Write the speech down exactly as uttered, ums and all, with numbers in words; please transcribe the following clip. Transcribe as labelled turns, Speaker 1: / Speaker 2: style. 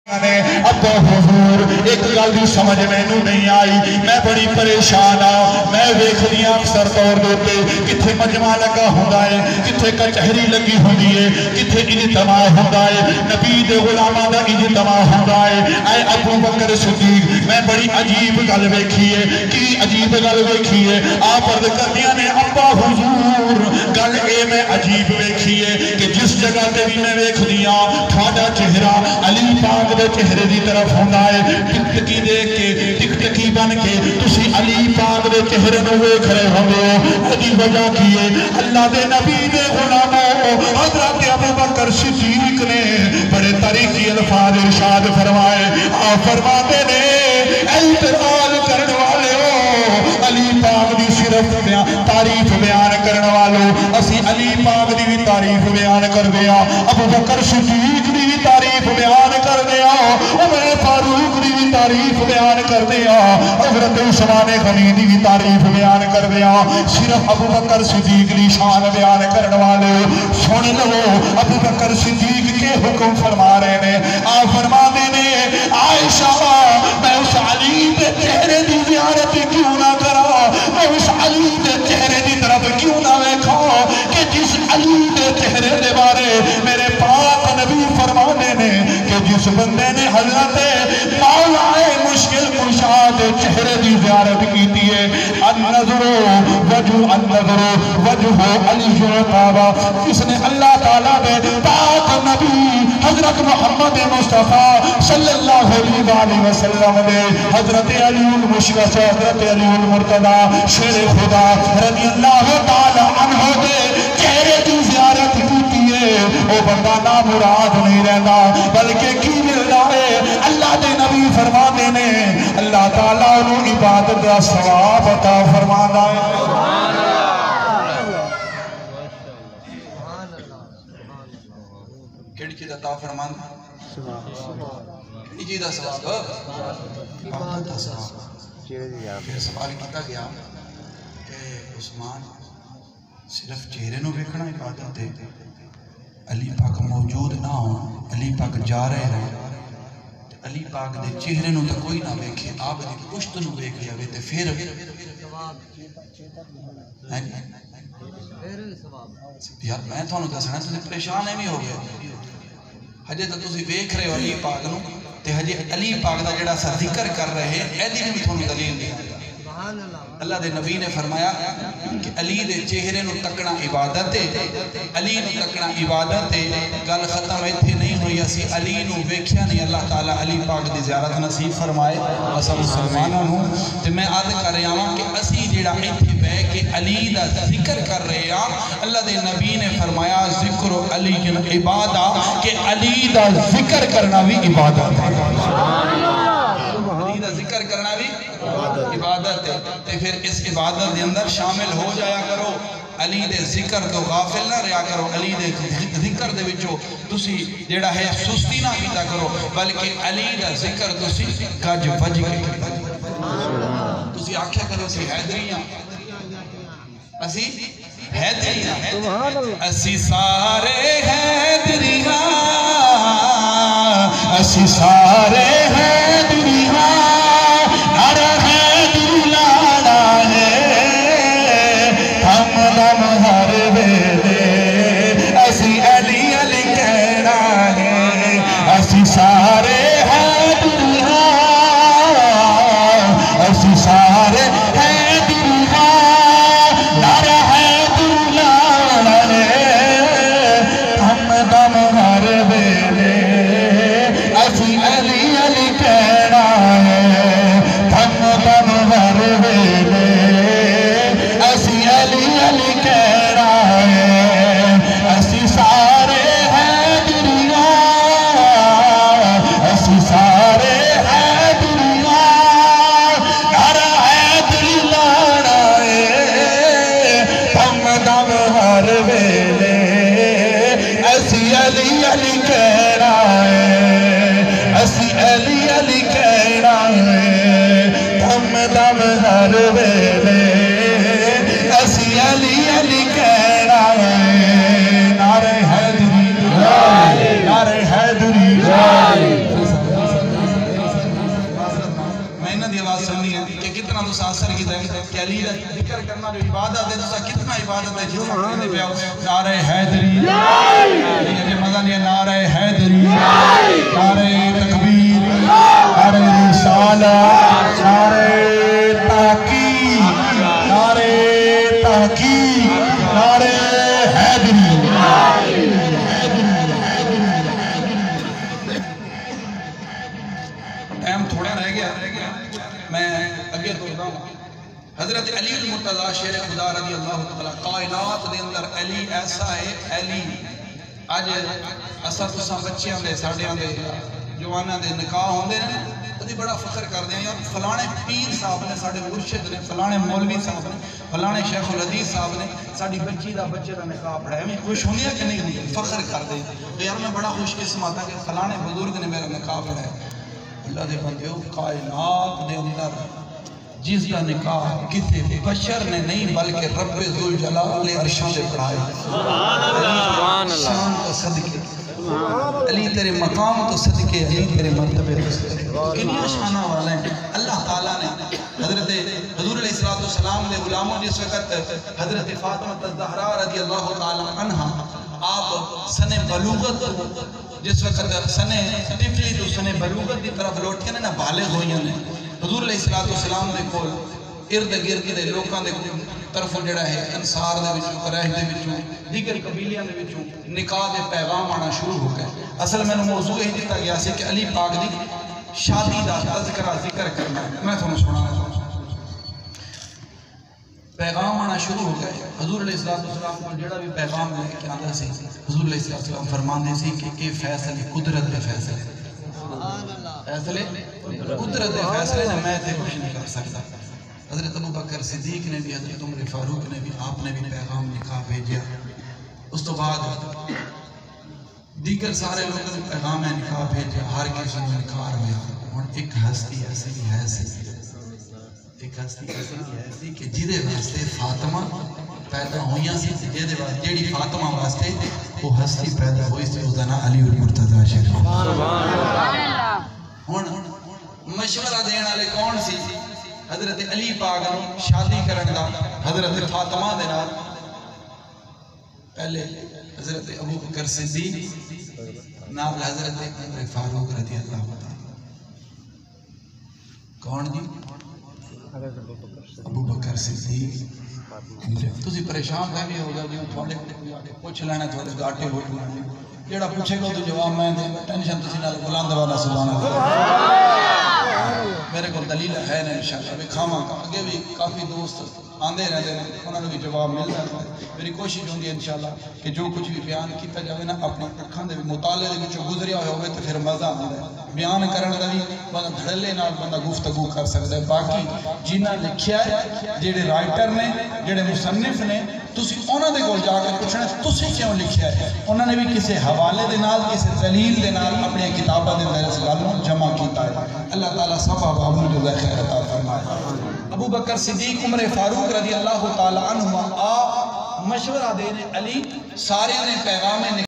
Speaker 1: ابا حضور ایک گل دی سمجھ مینوں نہیں آئی، میں بڑی پریشان ہاں۔ میں ویکھدی ہاں اکثر طور دے کتھے مجمع لگا ہوندا ہے، کتھے کچہری لگی ہوندی ہے، کتھے اجتماع ہوندا ہے، نبی دے غلاماں دا اجتماع ہوندا ہے۔ اے ابو بکر صدیق، میں بڑی عجیب گل ویکھی ہے۔ کی عجیب گل ویکھی ہے؟ آپ عرض کردیاں نے ابا حضور گل اے میں عجیب ویکھی ہے کہ جس جگہ تے بھی میں ویکھدی ہاں تھوڑا چہرہ علی پاک دے چہرے دی طرف ہوندہ ہے، ٹک ٹکی دے کے ٹک ٹکی بن کے تسی علی پاک دے چہرے نو ویکھ رہے ہو۔ ادھی وجہ کی ہے اللہ دے نبی دے غلاموں حضرت ابو بکر صدیق نے بڑے طریقی الفاظ ارشاد فرمائے۔ آپ فرماتے نے اعتراض کرنے والے ہو علی پاک دی صرف تعریف بیان کرنے والوں، اسی علی پاک دی بھی تعریف بیان کر دیا، ابو بکر صدیق دی بھی تعریف بیان کر دیا، عمر فاروق دی بھی تعریف بیان کر دیا، حضرت عثمان غنی دی بھی تعریف بیان کر دیا، صرف ابو بکر صدیق دی شان بیان کرنے والے سن لو ابو بکر صدیق کے حکم فرما رہے نے۔ آپ فرما دینے عائشہ میں اس علی دے چہرے دی زیارت کیوں نہ کرا، میں اس علی دے چہرے دی طرف کیوں نہ ویکھا کہ جس علی دے چہرے دے بارے میرے پاک نبی فرما دینے کہ جس بندے نے حضرت مولا مشکل کشا دے چہرے دی زیارت کی ہے، النظر وجہ النظر وجہ علی جرقابہ، جس نے اللہ تعالیٰ دے پاک نبی حضرت محمد مصطفیٰ صلی اللہ علیہ وسلم دے حضرت علی المشکس حضرت علی المرتضی شیر خدا رضی اللہ تعالیٰ عنہ دے چہرے دی زیارت کی ہے، وہ بندہ نامراد نہیں رہنا بلکہ کی ملنا ہے۔ اللہ دے نبی فرما دینے اللہ تعالیٰ انہوں عبادت دا ثواب عطا فرمانا ہے۔ کیڑی چیز عطا فرمانا ہے؟ کیڑی چیز دا ثواب عبادت دا ثواب۔ پھر سوال کیتا گیا کہ عثمان صرف چہرے نو ویکھنا عبادت ہے، علی پاک موجود نہ ہو، علی پاک جا رہے رہے، علی پاک دے چہرے نو تو کوئی نہ ویکھے، آپ دے پشت نو ویکھ جاوے تے پھر یار میں تھانوں دسنا تسی پریشان ہے نہیں ہو گئے ہجے تو تسی ویکھ رہے ہو علی پاک نو تے ہجے علی پاک دا جڑا سا ذکر کر رہے ہیں ایدی بھی تھانوں دلیل دی۔ اللہ دے نبی نے فرمایا کہ علی دے چہرے نو تکنا عبادت ہے، علی نو تکنا عبادت ہے۔ گل ختم ایتھے نہیں ہوئی، اسی علی نو ویکھیا نہیں، اللہ تعالیٰ علی پاک دی زیارت نصیب فرمائے اسا مسلمانوں ہوں۔ تے میں عرض کر رہا ہوں کہ اسی جڑا ایتھے بیٹھ کے علی دا ذکر کر رہے ہیں، اللہ دے نبی نے فرمایا ذکر علی عبادہ، کہ علی دا ذکر کرنا بھی عبادت ہے۔ علی دا ذکر کرنا بھی عبادت ہے، تے پھر اس عبادت دے اندر شامل ہو جایا کرو، علی دے ذکر تو غافل نہ رہا کرو، علی دے ذکر دے وچوں تسی جڑا ہے سستی نہ کیتا کرو، بلکہ علی دا ذکر تسی گج وج کے تسی آکھیا کرو سی حیدریاں، اسی حیدریاں، اسی سارے حیدریاں، اسی سارے حیدریاں، سارے حیدریاں، اسی سارے حیدریاں، نعرہ حیدر لانے ہم دم ہر ویلے، اسی علی علی کہنا ہے ہم دم ہر ویلے، اسی علی علی کہنا ہے، اسی سارے علی علی کہنا ہے، اسی علی علی کہنا ہے، دم دم ہر ویلے، اسی علی علی کہنا ہے، نعرہ حیدری، نعرہ حیدری،
Speaker 2: کی کہ علی کا ذکر کرنا جو عبادت ہے تو کتنا عبادت ہے جس کرنے پہ آؤ نعرہ حیدری یہ مزہ نہیں ہے نعرہ حیدری نعرہ تکبیر نعرہ رسالت نعرہ تحقیق نعرہ تحقیق نعرہ حیدری ٹائم تھوڑا رہ گیا میں اگے توڑتا ہوں حضرت علی المرتضی شیر خدا رضی اللہ تعالیٰ کائنات دے اندر علی ایسا ہے علی آج اثر تساں بچیاں دے ساڑیاں دے جوانہ دے نکاح ہوندے ہیں تو دی بڑا فخر کر دیں یار فلانے پیر صاحب نے ساڑے مرشد نے فلانے مولوی صاحب نے فلانے شیخ الحدیث صاحب نے ساڑی بچی دا بچے دا نکاح پڑھایا میں خوش ہونی ہے کہ نہیں ہوئی فخر کر دیں تو یار میں بڑا خوش قسمت ہوں کہ فلانے بزرگ نے میرا نکاح پڑھایا اللہ دے بندے ہو کائنات دے اندر جس کا نکاح کسی بشر نے نہیں بلکہ رب ذوالجلال نے عرشوں سے پڑھائے سبحان اللہ شان تو صدقے علی تیرے مقام تو صدقے علی تیرے مرتبے تو صدقے کنیا شانہ والا ہے اللہ تعالیٰ نے حضرت حضور علیہ السلام نے غلاموں جس وقت حضرت فاطمہ الزہرا رضی اللہ تعالیٰ عنہ آپ سن بلوغت جس وقت سن طفلی تو سن بلوغت کی طرف لوٹ کے نا بالغ ہوئی ہیں حضور علیہ السلام نے کول ارد گرد دے لوکاں دے طرف جڑا ہے انصار دے وچوں قریش دے وچوں دیگر قبیلیاں دے وچوں نکاح دے پیغام آنا شروع ہو گئے اصل میں نے موضوع یہ دیتا گیا سی کہ علی پاک دی شادی دا تذکرہ ذکر کرنا ہے میں تھوڑا سنانا چاہوں پیغام آنا شروع ہو گئے حضور علیہ السلام کو جڑا بھی پیغام لے کے آتا سی حضور علیہ السلام فرماندے سی کہ یہ فیصلے قدرت دے فیصلے فیصلے قدرت دے فیصلے نے میں تے کچھ نہیں کر سکتا حضرت ابو بکر صدیق نے بھی حضرت عمر فاروق نے بھی آپ نے بھی پیغام لکھا بھیجیا اس تو بعد دیگر سارے لوگوں نے پیغام نکاح بھیجیا ہر کسی نے نکاح ہویا اور ایک ہستی ایسی ہے سی ایک ہستی ایسی ہے سی کہ جدے واسطے فاطمہ پیدا ہوئیاں سی جدے واسطے جیڑی فاطمہ واسطے وہ ہستی پیدا ہوئی سی اس دنا علی المرتضی شریف ہن مشورہ دین والے کون سی حضرت علی پاک نو شادی کرن دا حضرت فاطمہ دے نال پہلے حضرت ابو بکر صدیق نال حضرت عمر فاروق رضی اللہ تعالی کون جی ابو بکر صدیق تسی پریشان رہنے ہوگا کہ تھوڑے پوچھ لینا تھوڑے گاٹے ہوٹ لینے جیڑا پوچھے گا تو جواب میں دے ٹینشن تسی نال بلند والا سبحان اللہ میرے کو دلیل ہے نا انشاءاللہ بھی کھاما آگے بھی کافی دوست آندے رہتے ہیں انہوں نے بھی جواب مل رہا ہے میری کوشش ہوندی ہے انشاءاللہ کہ جو کچھ بھی بیان کیتا جاوے نا اپنی اکھاں دے بھی مطالعے دے وچوں گزریا ہوئے تو پھر مزہ آتا ہے بیان کرن دا بھی بندہ دھڑلے نال بندہ گفتگو کر سکتا ہے باقی جنہاں لکھیا ہے جڑے رائٹر نے جڑے مصنف نے تسی انہاں دے کول جا کے پوچھنا تسی کیوں لکھیا ہے انہوں نے بھی کسی حوالے دے نال کسی دلیل دے نال اپنی کتاباں دے اندر اس گل نوں جمع کیتا ہے اللہ تعالیٰ سب احباب نوں جزائے خیر عطا فرمائے ابو بکر صدیق عمر فاروق رضی اللہ تعالی عنہ آپ مشورہ دینے علی سارے نے پیغام